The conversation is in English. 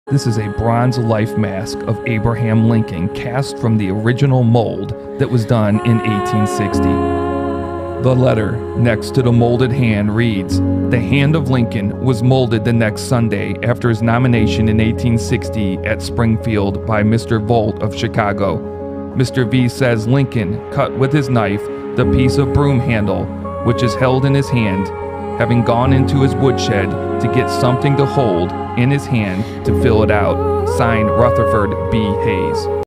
This is a bronze life mask of Abraham Lincoln cast from the original mold that was done in 1860. The letter next to the molded hand reads, "The hand of Lincoln was molded the next Sunday after his nomination in 1860 at Springfield by Mr. Volt of Chicago. Mr. V says Lincoln cut with his knife the piece of broom handle which is held in his hand, having gone into his woodshed to get something to hold in his hand to fill it out. Signed, Rutherford B. Hayes."